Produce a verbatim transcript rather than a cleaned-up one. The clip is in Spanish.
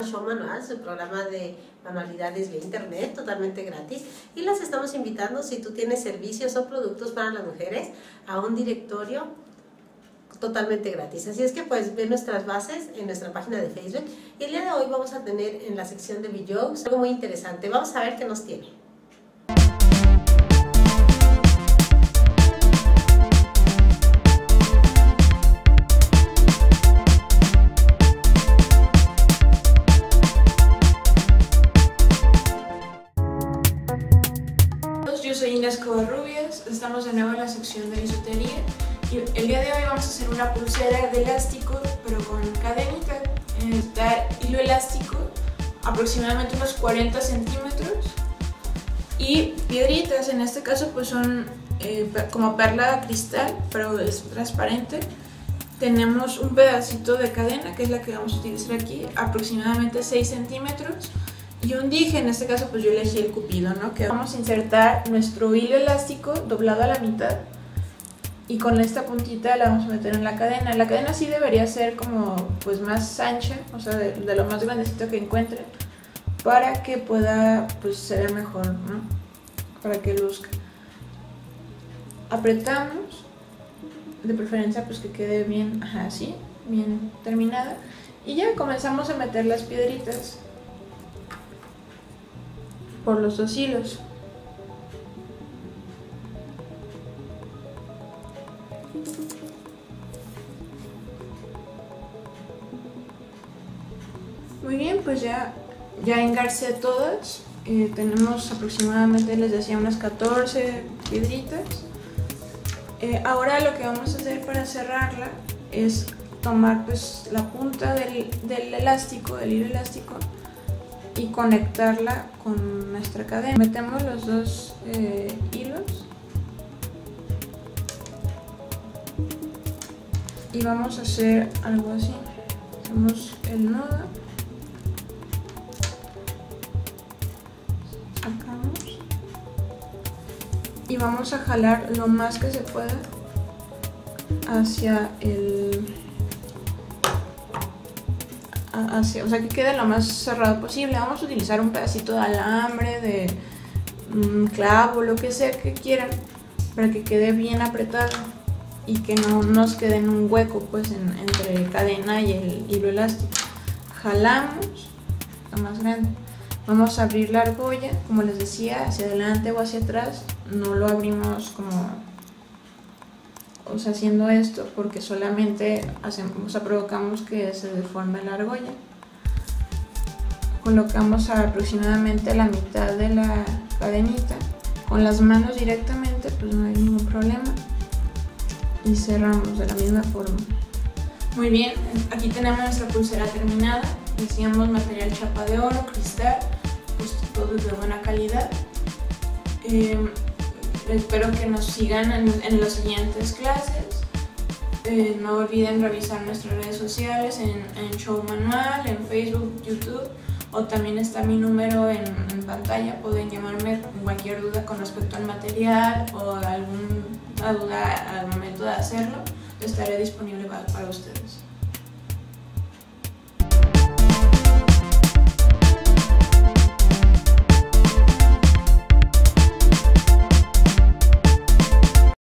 Show Manual, su programa de manualidades vía internet, totalmente gratis, y las estamos invitando, si tú tienes servicios o productos para las mujeres, a un directorio totalmente gratis. Así es que pues ve nuestras bases en nuestra página de Facebook, y el día de hoy vamos a tener en la sección de videos algo muy interesante. Vamos a ver qué nos tiene. Yo soy Inés Covarrubias, estamos de nuevo en la sección de bisutería y el día de hoy vamos a hacer una pulsera de elástico pero con cadenita. Está hilo elástico, aproximadamente unos cuarenta centímetros, y piedritas, en este caso pues son eh, como perla cristal pero es transparente. Tenemos un pedacito de cadena que es la que vamos a utilizar aquí, aproximadamente seis centímetros. Y un dije, en este caso pues yo elegí el cupido, ¿no? Que vamos a insertar nuestro hilo elástico doblado a la mitad y con esta puntita la vamos a meter en la cadena. La cadena sí debería ser como pues más ancha, o sea de, de lo más grandecito que encuentren, para que pueda pues ser mejor, ¿no? Para que luzca. Apretamos, de preferencia pues que quede bien, ajá, así, bien terminada, y ya comenzamos a meter las piedritas por los dos hilos. Muy bien, pues ya, ya engarcé todas. Eh, tenemos aproximadamente, les decía, unas catorce piedritas. Eh, ahora lo que vamos a hacer para cerrarla es tomar pues la punta del, del elástico, del hilo elástico, y conectarla con nuestra cadena. Metemos los dos eh, hilos y vamos a hacer algo así. Hacemos el nudo, sacamos y vamos a jalar lo más que se pueda hacia el Hacia, o sea que quede lo más cerrado posible. Vamos a utilizar un pedacito de alambre, de un clavo, lo que sea que quieran, para que quede bien apretado y que no nos quede en un hueco pues en, entre cadena y el hilo elástico. Jalamos lo más grande. Vamos a abrir la argolla, como les decía, hacia adelante o hacia atrás. No lo abrimos como, o sea, haciendo esto, porque solamente hacemos, o sea, provocamos que se deforme la argolla. Colocamos a aproximadamente la mitad de la cadenita, con las manos directamente, pues no hay ningún problema, y cerramos de la misma forma. Muy bien, aquí tenemos nuestra pulsera terminada. Decíamos material chapa de oro, cristal, pues todo de buena calidad. Eh, Espero que nos sigan en, en las siguientes clases. Eh, no olviden revisar nuestras redes sociales en, en Show Manual, en Facebook, YouTube, o también está mi número en, en pantalla. Pueden llamarme con cualquier duda con respecto al material o alguna duda al momento de hacerlo. Estaré disponible para, para ustedes.